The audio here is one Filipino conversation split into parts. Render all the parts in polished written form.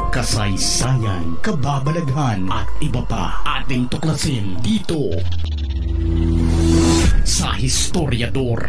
kasaysayan, kababalaghan at iba pa ating tuklasin dito sa Historiador.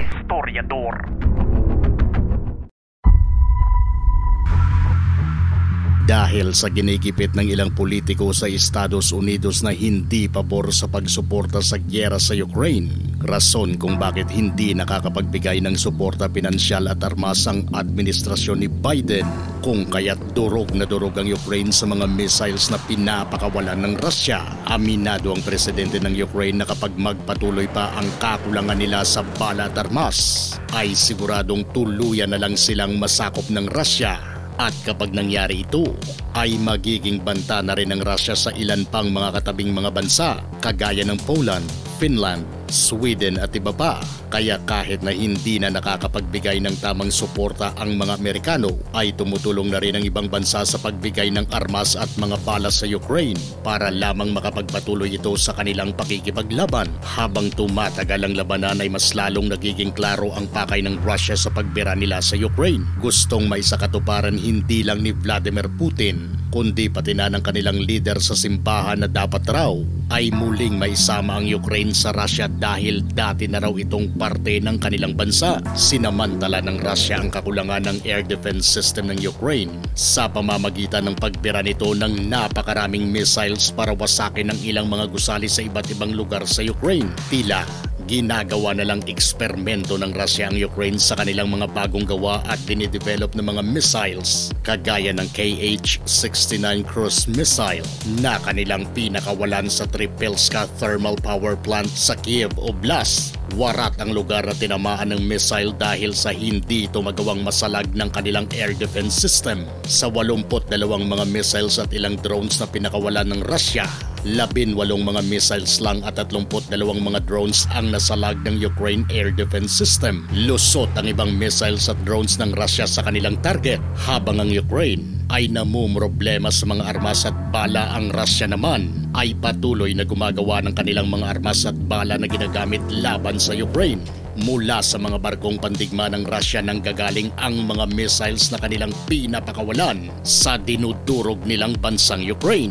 Dahil sa ginigipit ng ilang politiko sa Estados Unidos na hindi pabor sa pagsuporta sa gyera sa Ukraine, rason kung bakit hindi nakakapagbigay ng suporta pinansyal at armas ang administrasyon ni Biden, kung kaya't durog na durog ang Ukraine sa mga missiles na pinapakawalan ng Russia. Aminado ang presidente ng Ukraine na kapag magpatuloy pa ang kakulangan nila sa bala at armas, ay siguradong tuluyan na lang silang masakop ng Russia. At kapag nangyari ito, ay magiging banta na rin ng Russia sa ilan pang mga katabing mga bansa, kagaya ng Poland, Finland, Sweden at iba pa. Kaya kahit na hindi na nakakapagbigay ng tamang suporta ang mga Amerikano, ay tumutulong na rin ang ibang bansa sa pagbigay ng armas at mga bala sa Ukraine para lamang makapagpatuloy ito sa kanilang pakikipaglaban. Habang tumatagal ang labanan ay mas lalong nagiging klaro ang pakay ng Russia sa pagbira nila sa Ukraine. Gustong maisakatuparan hindi lang ni Vladimir Putin, kundi pati na ng kanilang leader sa simbahan na dapat raw ay muling maisama ang Ukraine sa Russia dahil dati na raw itong parte ng kanilang bansa. Sinamantala ng Russia ang kakulangan ng air defense system ng Ukraine sa pamamagitan ng pagbira nito ng napakaraming missiles para wasakin ang ilang mga gusali sa iba't ibang lugar sa Ukraine. Tila ginagawa na lang eksperimento ng Russia ang Ukraine sa kanilang mga bagong gawa at dinidevelop ng mga missiles kagaya ng KH-69 cruise missile na kanilang pinakawalan sa Tripilska Thermal Power Plant sa Kiev Oblast. Warat ang lugar na tinamaan ng missile dahil sa hindi ito magawang masalag ng kanilang air defense system. Sa 82 mga missiles at ilang drones na pinakawalan ng Russia, 18 mga missiles lang at 32 mga drones ang nasalag ng Ukraine air defense system. Lusot ang ibang missiles at drones ng Russia sa kanilang target, habang ang Ukraine ay namumroblema sa mga armas at bala. Ang Russia naman ay patuloy na gumagawa ng kanilang mga armas at bala na ginagamit laban sa Ukraine. Mula sa mga barkong pandigma ng Russia nang gagaling ang mga missiles na kanilang pinapakawalan sa dinudurog nilang bansang Ukraine.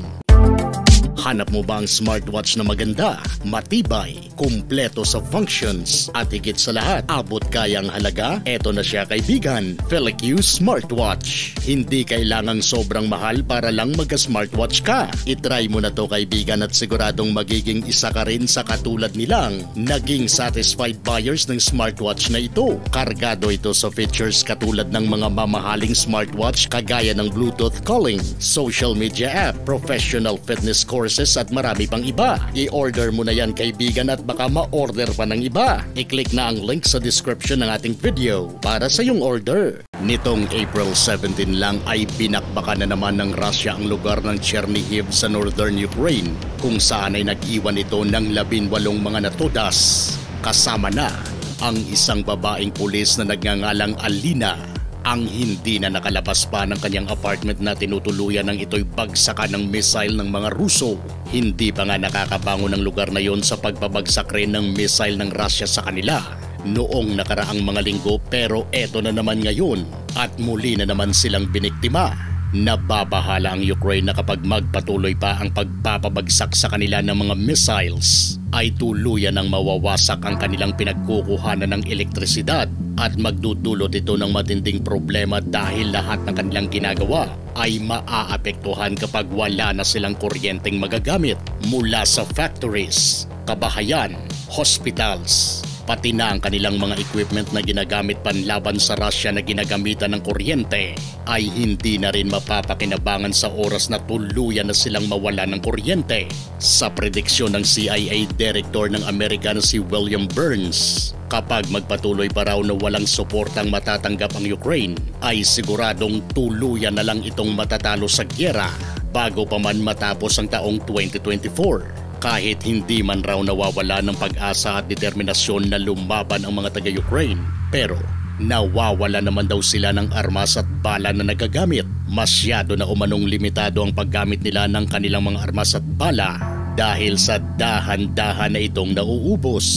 Hanap mo ba ang smartwatch na maganda, matibay, kumpleto sa functions, at higit sa lahat, abot kayang halaga? Eto na siya, kaibigan, FeliQ Smartwatch. Hindi kailangang sobrang mahal para lang magka-smartwatch ka. Itry mo na to, kaibigan, at siguradong magiging isa ka rin sa katulad nilang naging satisfied buyers ng smartwatch na ito. Kargado ito sa features katulad ng mga mamahaling smartwatch kagaya ng Bluetooth calling, social media app, professional fitness courses at marami pang iba. I-order mo na yan, kaibigan, at baka ma-order pa ng iba. I-click na ang link sa description ng ating video para sa iyong order. Nitong April 17 lang ay binakbakan na naman ng Russia ang lugar ng Chernihiv sa northern Ukraine, kung saan ay nag-iwan ito ng 18 mga natudas. Kasama na ang isang babaeng pulis na nagngangalang Alina, ang hindi na nakalabas pa ng kanyang apartment na tinutuluyan ng ito'y bagsakan ng missile ng mga Ruso. Hindi pa nga nakakabangon ng lugar na yon sa pagbabagsak rin ng missile ng Russia sa kanila noong nakaraang mga linggo, pero eto na naman ngayon at muli na naman silang biniktima. Nababahala ang Ukraine na kapag magpatuloy pa ang pagpapabagsak sa kanila ng mga missiles, ay tuluyan ng mawawasak ang kanilang pinagkukuhanan ng elektrisidad at magdudulot ito ng matinding problema dahil lahat ng kanilang ginagawa ay maaapektuhan kapag wala na silang kuryenteng magagamit mula sa factories, kabahayan, hospitals, pati na ang kanilang mga equipment na ginagamit panlaban sa Russia na ginagamitan ng kuryente ay hindi na rin mapapakinabangan sa oras na tuluyan na silang mawala ng kuryente. Sa prediksyon ng CIA Director ng Amerika na si William Burns, kapag magpatuloy pa raw na walang suportang matatanggap ang Ukraine, ay siguradong tuluyan na lang itong matatalo sa gyera bago pa man matapos ang taong 2024. Kahit hindi man raw nawawala ng pag-asa at determinasyon na lumaban ang mga taga-Ukraine, pero nawawala naman daw sila ng armas at bala na nagagamit. Masyado na umanong limitado ang paggamit nila ng kanilang mga armas at bala dahil sa dahan-dahan na itong nauubos.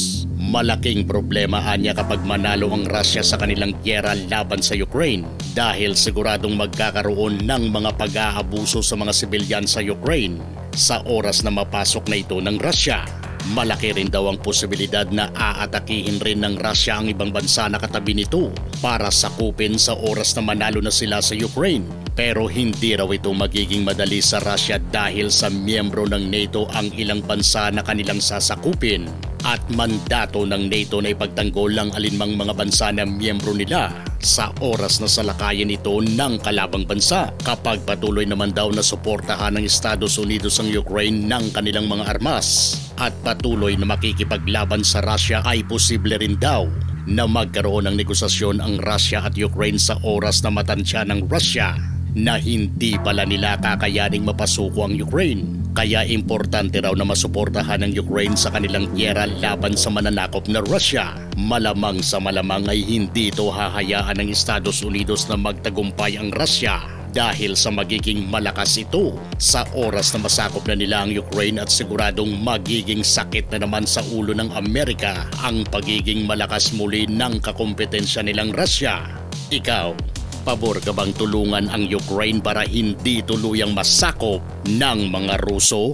Malaking problema anya kapag manalo ang Russia sa kanilang gyera laban sa Ukraine dahil siguradong magkakaroon ng mga pag-aabuso sa mga sibilyan sa Ukraine sa oras na mapasok na ito ng Russia. Malaki rin daw ang posibilidad na aatakihin rin ng Russia ang ibang bansa na katabi nito para sakupin sa oras na manalo na sila sa Ukraine. Pero hindi raw ito magiging madali sa Russia dahil sa miyembro ng NATO ang ilang bansa na kanilang sasakupin at mandato ng NATO na ipagtanggol ang alinmang mga bansa na miyembro nila sa oras na salakayin ito ng kalabang bansa. Kapag patuloy naman daw na suportahan ng Estados Unidos ang Ukraine ng kanilang mga armas at patuloy na makikipaglaban sa Russia ay posible rin daw na magkaroon ng negosasyon ang Russia at Ukraine sa oras na matansya ng Russia na hindi pala nila kakayaning mapasuko ang Ukraine. Kaya importante raw na masuportahan ng Ukraine sa kanilang gyera laban sa mananakop na Russia. Malamang sa malamang ay hindi ito hahayaan ng Estados Unidos na magtagumpay ang Russia dahil sa magiging malakas ito sa oras na masakop na nila ang Ukraine at siguradong magiging sakit na naman sa ulo ng Amerika ang pagiging malakas muli ng kakompetensya nilang Russia. Ikaw, pabor ka bang tulungan ang Ukraine para hindi tuluyang masakop ng mga Ruso?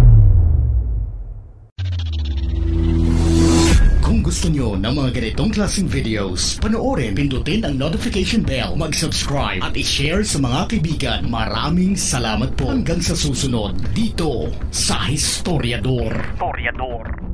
Kung gusto nyo ng mga ganitong klaseng videos, panoorin, pindutin ang notification bell, mag-subscribe at i-share sa mga kaibigan. Maraming salamat po hanggang sa susunod dito sa Historiador.